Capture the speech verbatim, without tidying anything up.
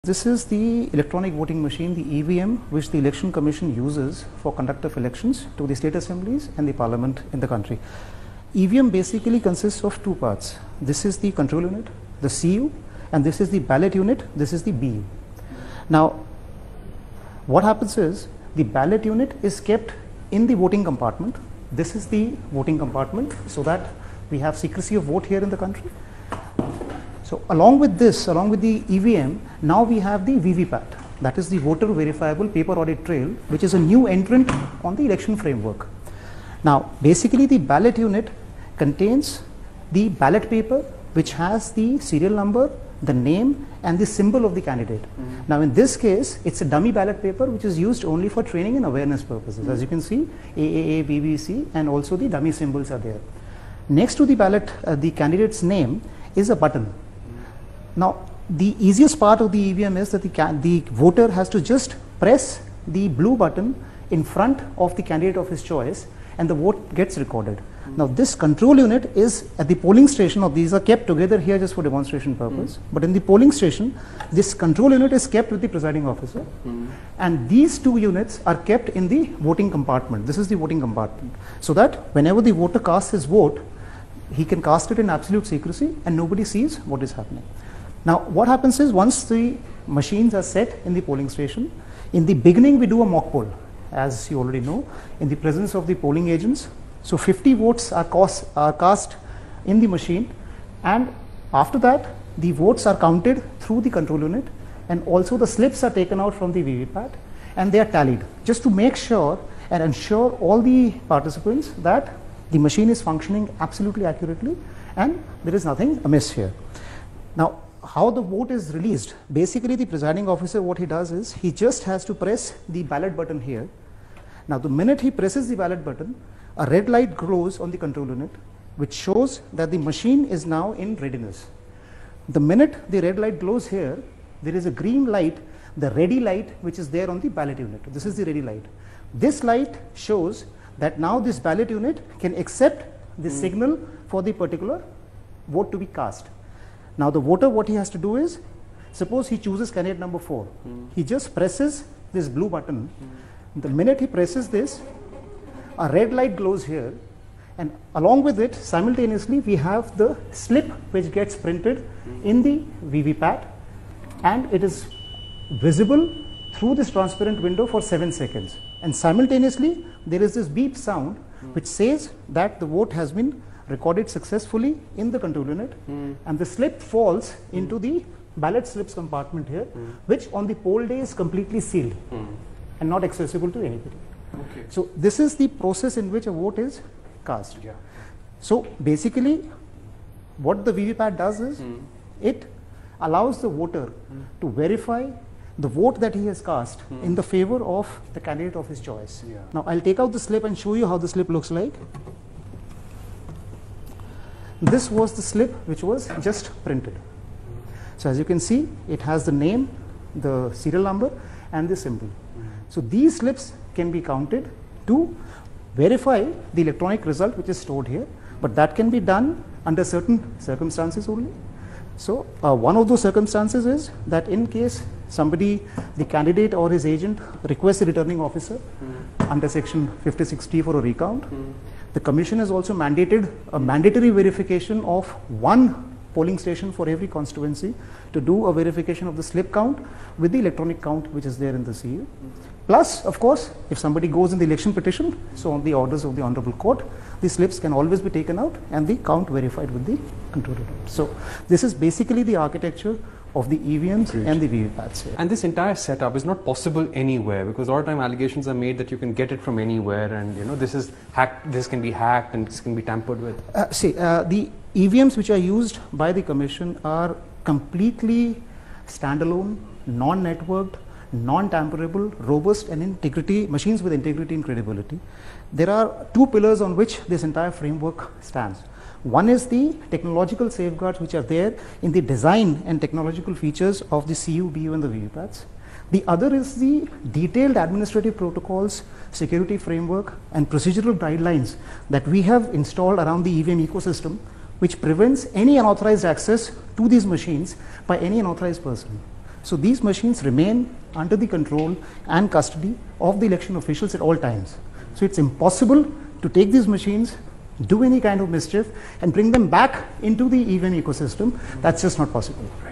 This is the electronic voting machine, the E V M, which the Election Commission uses for conduct of elections to the state assemblies and the parliament in the country. E V M basically consists of two parts. This is the control unit, the C U, and this is the ballot unit, this is the B U. Now, what happens is the ballot unit is kept in the voting compartment. This is the voting compartment so that we have secrecy of vote here in the country. So along with this, along with the E V M, now we have the V V PAT, that is the voter verifiable paper audit trail, which is a new entrant on the election framework. Now basically the ballot unit contains the ballot paper which has the serial number, the name and the symbol of the candidate. Mm-hmm. Now in this case, it's a dummy ballot paper which is used only for training and awareness purposes. Mm-hmm. As you can see, A A A, B B C, and also the dummy symbols are there. Next to the ballot, uh, the candidate's name is a button. Now, the easiest part of the E V M is that the, the voter has to just press the blue button in front of the candidate of his choice and the vote gets recorded. Mm-hmm. Now, this control unit is at the polling station, or these are kept together here just for demonstration purpose. Mm-hmm. But in the polling station, this control unit is kept with the presiding officer. Mm-hmm. And these two units are kept in the voting compartment. This is the voting compartment. So that whenever the voter casts his vote, he can cast it in absolute secrecy and nobody sees what is happening. Now what happens is, once the machines are set in the polling station, in the beginning we do a mock poll, as you already know, in the presence of the polling agents. So fifty votes are, cost, are cast in the machine, and after that the votes are counted through the control unit, and also the slips are taken out from the V V PAT and they are tallied, just to make sure and ensure all the participants that the machine is functioning absolutely accurately and there is nothing amiss here. Now, how the vote is released, basically the presiding officer, what he does is he just has to press the ballot button here. Now the minute he presses the ballot button, a red light glows on the control unit which shows that the machine is now in readiness. The minute the red light glows here, there is a green light, the ready light, which is there on the ballot unit. This is the ready light. This light shows that now this ballot unit can accept the mm. signal for the particular vote to be cast. Now the voter, what he has to do is, suppose he chooses candidate number four. Mm. He just presses this blue button. Mm. The minute he presses this, a red light glows here, and along with it, simultaneously, we have the slip which gets printed mm. in the V V PAT, and it is visible through this transparent window for seven seconds. And simultaneously, there is this beep sound mm. which says that the vote has been recorded successfully in the control unit, mm. and the slip falls mm. into the ballot slips compartment here, mm. which on the poll day is completely sealed mm. and not accessible to anybody. Okay. So this is the process in which a vote is cast. Yeah. So basically what the V V PAT does is mm. it allows the voter mm. to verify the vote that he has cast mm. in the favor of the candidate of his choice. Yeah. Now I'll take out the slip and show you how the slip looks like. This was the slip which was just printed. So as you can see, it has the name, the serial number and the symbol. Mm-hmm. So these slips can be counted to verify the electronic result which is stored here, but that can be done under certain circumstances only. So uh, one of those circumstances is that in case somebody, the candidate or his agent requests a returning officer mm-hmm. under section fifty-six T for a recount, mm-hmm. the commission has also mandated a mandatory verification of one polling station for every constituency to do a verification of the slip count with the electronic count which is there in the C U. Mm-hmm. Plus, of course, if somebody goes in the election petition, so on the orders of the Honorable Court, the slips can always be taken out and the count verified with the control unit. So this is basically the architecture of the E V Ms Great. And the V V PATs here. And this entire setup is not possible anywhere, because all the time allegations are made that you can get it from anywhere, and you know this is hacked, this can be hacked and this can be tampered with. Uh, see, uh, the E V Ms which are used by the Commission are completely standalone, non-networked, non-tamperable, robust and integrity, machines with integrity and credibility. There are two pillars on which this entire framework stands. One is the technological safeguards which are there in the design and technological features of the C U, B U and the V V PATs. The other is the detailed administrative protocols, security framework and procedural guidelines that we have installed around the E V M ecosystem, which prevents any unauthorized access to these machines by any unauthorized person. So these machines remain under the control and custody of the election officials at all times. So it's impossible to take these machines, do any kind of mischief, and bring them back into the E V M ecosystem. That's just not possible.